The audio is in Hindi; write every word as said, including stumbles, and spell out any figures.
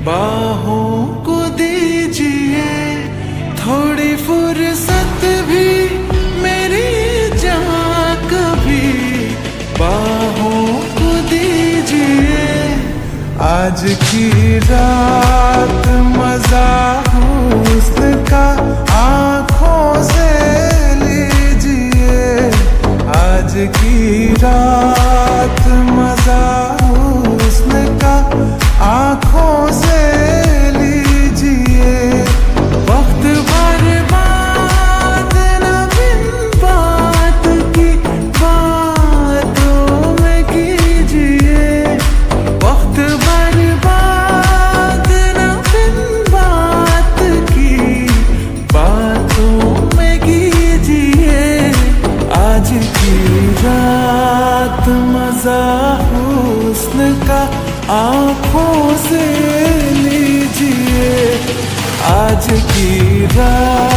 बाहों को दीजिए थोड़ी फुर्सत भी मेरी जान कभी, बाहों को दीजिए। आज की रात मजा हुस्न का आँखों से लीजिए, आज की रात मजा हुस्न का आँखों से लीजिए। वक्त बर्बाद न बिन बात की बातों में कीजिए, वक्त बर्बाद न बिन बात की बातों में कीजिए। आज की रात मजा हुस्न का आँखों से लीजिए, आज की रात